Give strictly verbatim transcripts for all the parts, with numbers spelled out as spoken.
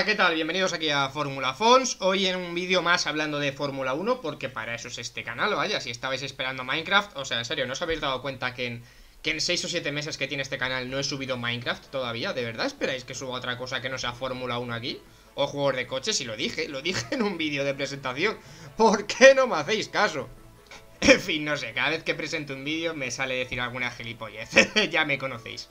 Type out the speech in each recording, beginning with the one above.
Hola, ¿qué tal? Bienvenidos aquí a Fórmula Fons. Hoy en un vídeo más hablando de Fórmula uno, porque para eso es este canal, vaya. Si estabais esperando Minecraft, o sea, en serio, ¿no os habéis dado cuenta que en, que en seis o siete meses que tiene este canal no he subido Minecraft todavía? ¿De verdad esperáis que suba otra cosa que no sea Fórmula uno aquí? O juegos de coches, y lo dije, lo dije en un vídeo de presentación. ¿Por qué no me hacéis caso? En fin, no sé, cada vez que presento un vídeo me sale decir alguna gilipollez. Ya me conocéis.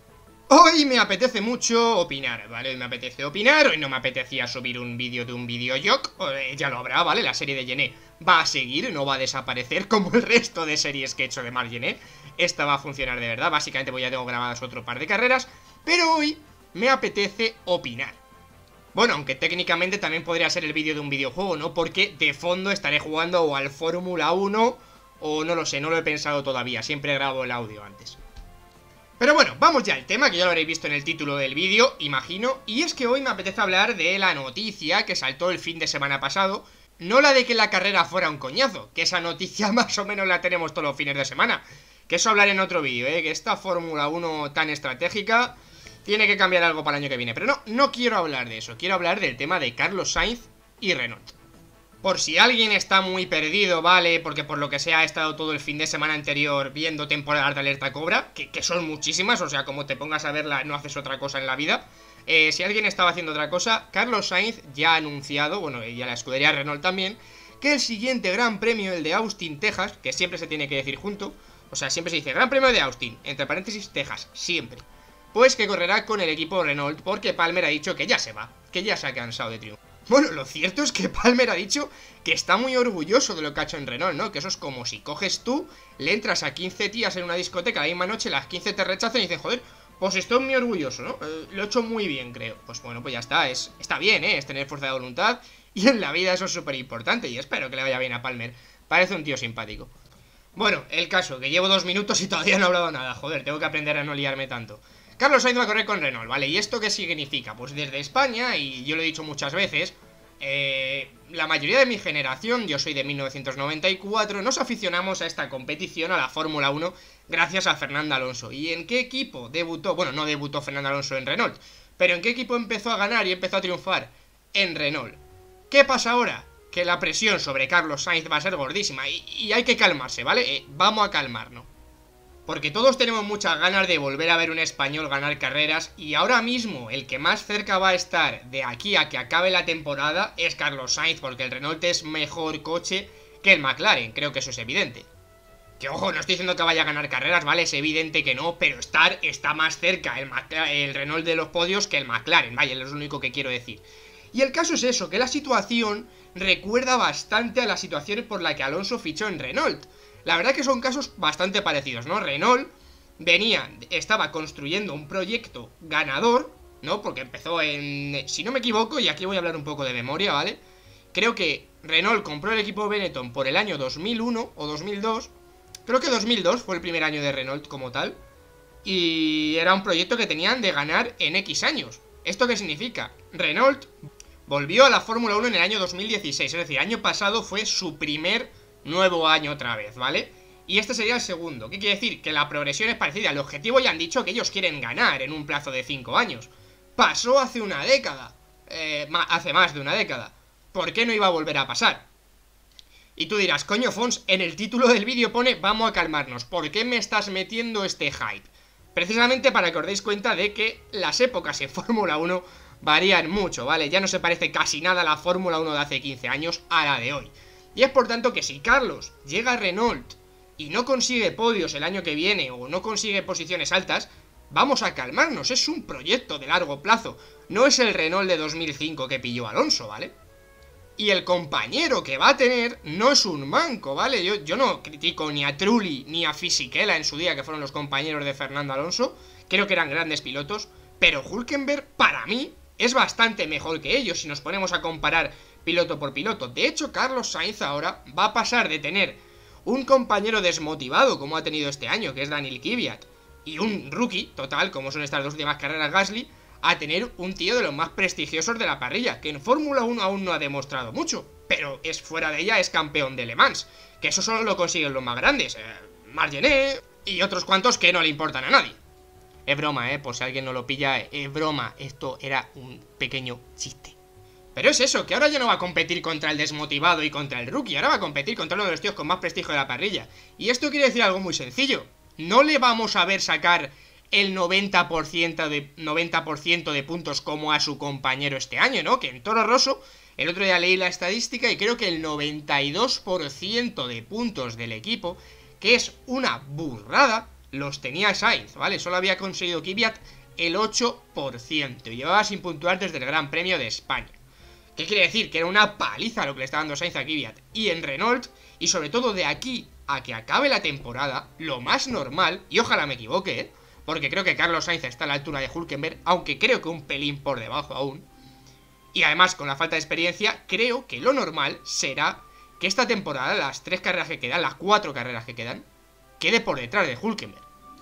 Hoy me apetece mucho opinar, ¿vale? Hoy me apetece opinar, hoy no me apetecía subir un vídeo de un videojoc, eh, ya lo habrá, ¿vale? La serie de Gené va a seguir, no va a desaparecer como el resto de series que he hecho de Marc Gené. Esta va a funcionar de verdad, básicamente pues ya tengo grabadas otro par de carreras, pero hoy me apetece opinar. Bueno, aunque técnicamente también podría ser el vídeo de un videojuego, ¿no? Porque de fondo estaré jugando o al Fórmula uno o no lo sé, no lo he pensado todavía, siempre grabo el audio antes. Pero bueno, vamos ya al tema, que ya lo habréis visto en el título del vídeo, imagino. Y es que hoy me apetece hablar de la noticia que saltó el fin de semana pasado. No la de que la carrera fuera un coñazo, que esa noticia más o menos la tenemos todos los fines de semana. Que eso hablaré en otro vídeo, ¿eh? Que esta Fórmula uno tan estratégica tiene que cambiar algo para el año que viene. Pero no, no quiero hablar de eso, quiero hablar del tema de Carlos Sainz y Renault. Por si alguien está muy perdido, ¿vale? Porque por lo que sea ha estado todo el fin de semana anterior viendo temporadas de Alerta Cobra, que, que son muchísimas, o sea, como te pongas a verla no haces otra cosa en la vida. eh, Si alguien estaba haciendo otra cosa, Carlos Sainz ya ha anunciado, bueno, y a la escudería Renault también, que el siguiente Gran Premio, el de Austin, Texas, que siempre se tiene que decir junto, o sea, siempre se dice Gran Premio de Austin, entre paréntesis, Texas, siempre, pues que correrá con el equipo Renault, porque Palmer ha dicho que ya se va, que ya se ha cansado de triunfar. Bueno, lo cierto es que Palmer ha dicho que está muy orgulloso de lo que ha hecho en Renault, ¿no? Que eso es como si coges tú, le entras a quince tías en una discoteca la misma noche, las quince te rechazan y dicen, joder, pues estoy muy orgulloso, ¿no? Eh, lo he hecho muy bien, creo. Pues bueno, pues ya está, es, está bien, ¿eh? Es tener fuerza de voluntad, y en la vida eso es súper importante, y espero que le vaya bien a Palmer. Parece un tío simpático. Bueno, el caso, que llevo dos minutos y todavía no he hablado nada, joder, tengo que aprender a no liarme tanto. Carlos Sainz va a correr con Renault, ¿vale? ¿Y esto qué significa? Pues desde España, y yo lo he dicho muchas veces, eh, la mayoría de mi generación, yo soy de mil novecientos noventa y cuatro, nos aficionamos a esta competición, a la Fórmula uno, gracias a Fernando Alonso. ¿Y en qué equipo debutó? Bueno, no debutó Fernando Alonso en Renault, pero ¿en qué equipo empezó a ganar y empezó a triunfar? En Renault. ¿Qué pasa ahora? Que la presión sobre Carlos Sainz va a ser gordísima, y, y hay que calmarse, ¿vale? Eh, vamos a calmarnos. Porque todos tenemos muchas ganas de volver a ver un español ganar carreras, y ahora mismo el que más cerca va a estar de aquí a que acabe la temporada es Carlos Sainz, porque el Renault es mejor coche que el McLaren, creo que eso es evidente. Que ojo, no estoy diciendo que vaya a ganar carreras, ¿vale? Es evidente que no, pero estar está más cerca el, el Renault de los podios que el McLaren, vaya, es lo único que quiero decir. Y el caso es eso, que la situación recuerda bastante a la situación por la que Alonso fichó en Renault. La verdad que son casos bastante parecidos, ¿no? Renault venía, estaba construyendo un proyecto ganador, ¿no? Porque empezó en... Si no me equivoco, y aquí voy a hablar un poco de memoria, ¿vale? Creo que Renault compró el equipo Benetton por el año dos mil uno o dos mil dos. Creo que dos mil dos fue el primer año de Renault como tal. Y era un proyecto que tenían de ganar en X años. ¿Esto qué significa? Renault volvió a la Fórmula uno en el año dos mil dieciséis, es decir, el año pasado fue su primer nuevo año otra vez, ¿vale? Y este sería el segundo. ¿Qué quiere decir? Que la progresión es parecida. El objetivo ya han dicho que ellos quieren ganar en un plazo de cinco años. Pasó hace una década. Eh, hace más de una década. ¿Por qué no iba a volver a pasar? Y tú dirás, coño Fons, en el título del vídeo pone vamos a calmarnos. ¿Por qué me estás metiendo este hype? Precisamente para que os deis cuenta de que las épocas en Fórmula uno varían mucho, ¿vale? Ya no se parece casi nada a la Fórmula uno de hace quince años a la de hoy. Y es por tanto que si Carlos llega a Renault y no consigue podios el año que viene o no consigue posiciones altas, vamos a calmarnos, es un proyecto de largo plazo, no es el Renault de dos mil cinco que pilló Alonso, ¿vale? Y el compañero que va a tener no es un manco, ¿vale? Yo, yo no critico ni a Trulli ni a Fisichella en su día, que fueron los compañeros de Fernando Alonso, creo que eran grandes pilotos, pero Hülkenberg, para mí, es bastante mejor que ellos si nos ponemos a comparar piloto por piloto. De hecho, Carlos Sainz ahora va a pasar de tener un compañero desmotivado como ha tenido este año, que es Daniil Kvyat, y un rookie total, como son estas dos últimas carreras Gasly, a tener un tío de los más prestigiosos de la parrilla, que en Fórmula uno aún no ha demostrado mucho, pero es fuera de ella, es campeón de Le Mans, que eso solo lo consiguen los más grandes, eh, Marc Gené y otros cuantos que no le importan a nadie. Es broma, eh, por si alguien no lo pilla, es broma. Esto era un pequeño chiste. Pero es eso, que ahora ya no va a competir contra el desmotivado y contra el rookie, ahora va a competir contra uno de los tíos con más prestigio de la parrilla. Y esto quiere decir algo muy sencillo. No le vamos a ver sacar el noventa por ciento de, noventa por ciento de puntos como a su compañero este año, ¿no? Que en Toro Rosso, el otro día leí la estadística y creo que el noventa y dos por ciento de puntos del equipo, que es una burrada, los tenía Sainz, ¿vale? Solo había conseguido Kvyat el ocho por ciento y llevaba sin puntuar desde el Gran Premio de España. ¿Qué quiere decir? Que era una paliza lo que le está dando Sainz a Kvyat. Y en Renault, y sobre todo de aquí a que acabe la temporada, lo más normal, y ojalá me equivoque, ¿eh? Porque creo que Carlos Sainz está a la altura de Hülkenberg, aunque creo que un pelín por debajo aún. Y además, con la falta de experiencia, creo que lo normal será que esta temporada, las tres carreras que quedan, las cuatro carreras que quedan, quede por detrás de Hülkenberg.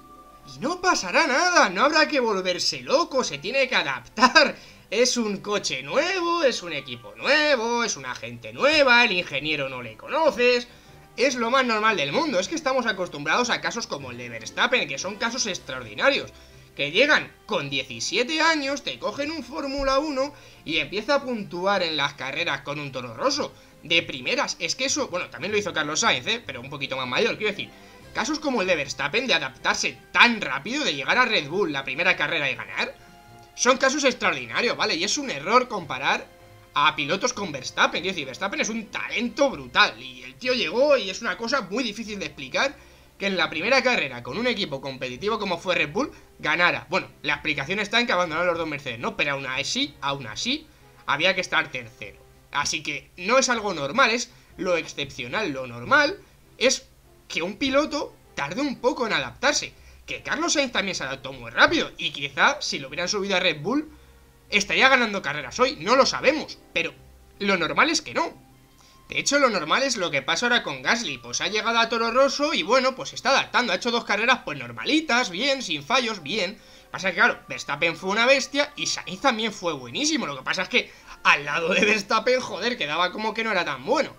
Y no pasará nada, no habrá que volverse loco, se tiene que adaptar. Es un coche nuevo, es un equipo nuevo, es una gente nueva, el ingeniero no le conoces. Es lo más normal del mundo, es que estamos acostumbrados a casos como el de Verstappen, que son casos extraordinarios. Que llegan con diecisiete años, te cogen un Fórmula uno y empieza a puntuar en las carreras con un Toro Rosso. De primeras, es que eso, bueno, también lo hizo Carlos Sainz, ¿eh? Pero un poquito más mayor, quiero decir. Casos como el de Verstappen, de adaptarse tan rápido, de llegar a Red Bull la primera carrera y ganar, son casos extraordinarios, ¿vale? Y es un error comparar a pilotos con Verstappen. Quiero decir, Verstappen es un talento brutal y el tío llegó y es una cosa muy difícil de explicar que en la primera carrera con un equipo competitivo como fue Red Bull ganara. Bueno, la explicación está en que abandonaron los dos Mercedes, ¿no? Pero aún así, aún así, había que estar tercero. Así que no es algo normal, es lo excepcional. Lo normal es que un piloto tarde un poco en adaptarse. Que Carlos Sainz también se adaptó muy rápido y quizá si lo hubieran subido a Red Bull estaría ganando carreras hoy, no lo sabemos, pero lo normal es que no. De hecho, lo normal es lo que pasa ahora con Gasly, pues ha llegado a Toro Rosso y bueno, pues se está adaptando, ha hecho dos carreras pues normalitas, bien, sin fallos, bien. Pasa que claro, Verstappen fue una bestia y Sainz también fue buenísimo, lo que pasa es que al lado de Verstappen, joder, quedaba como que no era tan bueno.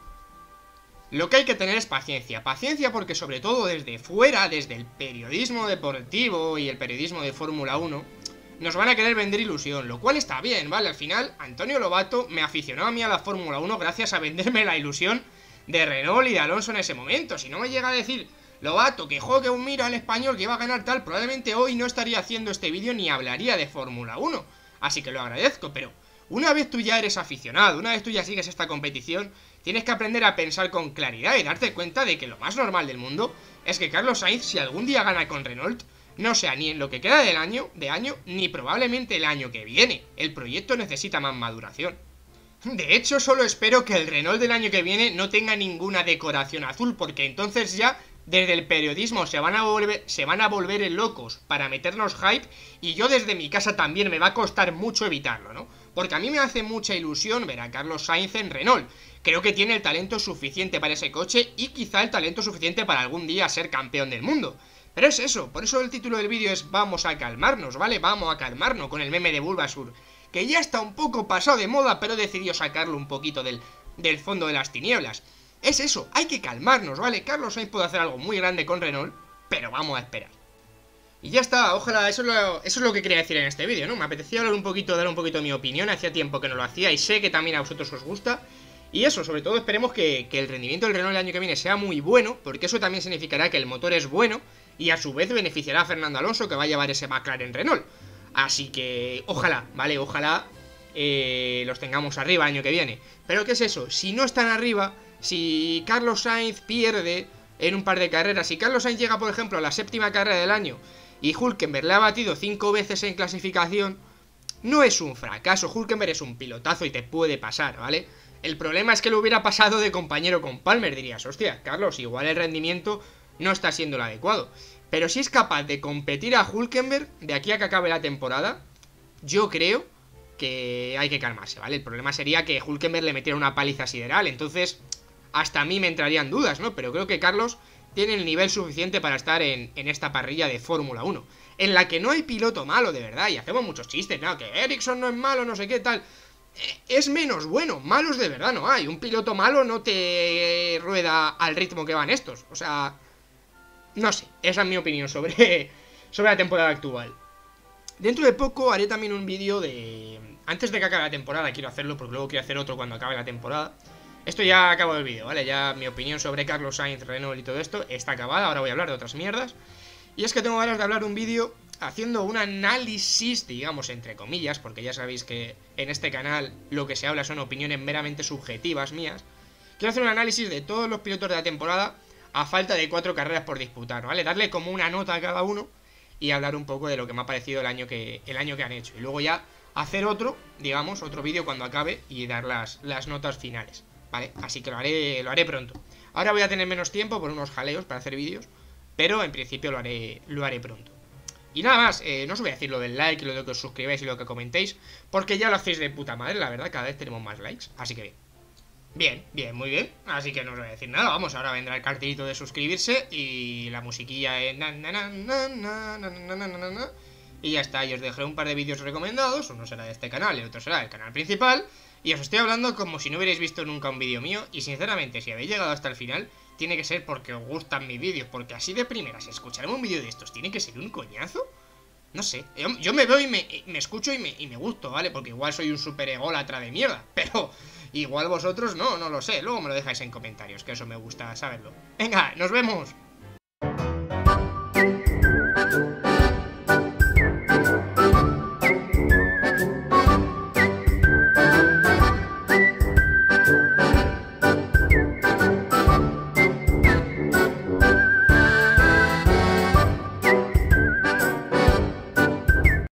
Lo que hay que tener es paciencia, paciencia porque sobre todo desde fuera, desde el periodismo deportivo y el periodismo de Fórmula uno, nos van a querer vender ilusión, lo cual está bien, ¿vale? Al final, Antonio Lobato me aficionó a mí a la Fórmula uno gracias a venderme la ilusión de Renault y de Alonso en ese momento. Si no me llega a decir Lobato que juegue un mira al español que iba a ganar tal, probablemente hoy no estaría haciendo este vídeo ni hablaría de Fórmula uno. Así que lo agradezco, pero una vez tú ya eres aficionado, una vez tú ya sigues esta competición, tienes que aprender a pensar con claridad y darte cuenta de que lo más normal del mundo es que Carlos Sainz, si algún día gana con Renault, no sea ni en lo que queda del año, de año, ni probablemente el año que viene. El proyecto necesita más maduración. De hecho, solo espero que el Renault del año que viene no tenga ninguna decoración azul, porque entonces ya desde el periodismo se van a volver, se van a volver locos para meternos hype, y yo desde mi casa también me va a costar mucho evitarlo, ¿no? Porque a mí me hace mucha ilusión ver a Carlos Sainz en Renault. Creo que tiene el talento suficiente para ese coche y quizá el talento suficiente para algún día ser campeón del mundo. Pero es eso, por eso el título del vídeo es vamos a calmarnos, ¿vale? Vamos a calmarnos con el meme de Bulbasaur, que ya está un poco pasado de moda, pero decidió sacarlo un poquito del, del fondo de las tinieblas. Es eso, hay que calmarnos, ¿vale? Carlos Sainz puede hacer algo muy grande con Renault, pero vamos a esperar. Y ya está, ojalá, eso es, lo, eso es lo que quería decir en este vídeo, ¿no? Me apetecía hablar un poquito, dar un poquito de mi opinión, hacía tiempo que no lo hacía y sé que también a vosotros os gusta. Y eso, sobre todo esperemos que, que el rendimiento del Renault el año que viene sea muy bueno, porque eso también significará que el motor es bueno y a su vez beneficiará a Fernando Alonso, que va a llevar ese McLaren Renault. Así que ojalá, ¿vale? Ojalá eh, los tengamos arriba el año que viene. Pero ¿qué es eso? Si no están arriba, si Carlos Sainz pierde en un par de carreras, si Carlos Sainz llega, por ejemplo, a la séptima carrera del año y Hülkenberg le ha batido cinco veces en clasificación, no es un fracaso. Hülkenberg es un pilotazo y te puede pasar, ¿vale? El problema es que lo hubiera pasado de compañero con Palmer, dirías, hostia, Carlos, igual el rendimiento no está siendo el adecuado. Pero si es capaz de competir a Hülkenberg de aquí a que acabe la temporada, yo creo que hay que calmarse, ¿vale? El problema sería que Hülkenberg le metiera una paliza sideral, entonces hasta a mí me entrarían dudas, ¿no? Pero creo que Carlos tiene el nivel suficiente para estar en, en esta parrilla de Fórmula uno, en la que no hay piloto malo, de verdad, y hacemos muchos chistes, ¿no? Que Ericsson no es malo, no sé qué, tal. Es menos bueno, malos de verdad no hay. Un piloto malo no te rueda al ritmo que van estos. O sea, no sé, esa es mi opinión sobre, sobre la temporada actual. Dentro de poco haré también un vídeo de... Antes de que acabe la temporada, quiero hacerlo, porque luego quiero hacer otro cuando acabe la temporada. Esto ya acabo el vídeo, ¿vale? Ya mi opinión sobre Carlos Sainz, Renault y todo esto está acabada. Ahora voy a hablar de otras mierdas. Y es que tengo ganas de hablar de un vídeo haciendo un análisis, digamos, entre comillas, porque ya sabéis que en este canal lo que se habla son opiniones meramente subjetivas mías. Quiero hacer un análisis de todos los pilotos de la temporada a falta de cuatro carreras por disputar, ¿vale? Darle como una nota a cada uno y hablar un poco de lo que me ha parecido el año que, el año que han hecho. Y luego ya hacer otro, digamos, otro vídeo cuando acabe y dar las, las notas finales, ¿vale? Así que lo haré, lo haré pronto. Ahora voy a tener menos tiempo por unos jaleos para hacer vídeos, pero en principio lo haré, lo haré pronto. Y nada más, eh, no os voy a decir lo del like, lo de que os suscribáis y lo que comentéis, porque ya lo hacéis de puta madre, la verdad, cada vez tenemos más likes, así que bien. Bien, bien, muy bien, así que no os voy a decir nada, vamos, ahora vendrá el cartelito de suscribirse y la musiquilla es... Y ya está, y os dejaré un par de vídeos recomendados, uno será de este canal y otro será del canal principal, y os estoy hablando como si no hubierais visto nunca un vídeo mío, y sinceramente, si habéis llegado hasta el final, tiene que ser porque os gustan mis vídeos, porque así de primeras, escucharme un vídeo de estos, ¿tiene que ser un coñazo? No sé, yo, yo me veo y me, me escucho y me, y me gusto, ¿vale? Porque igual soy un super ególatra de mierda, pero igual vosotros no, no lo sé, luego me lo dejáis en comentarios, que eso me gusta saberlo. Venga, nos vemos.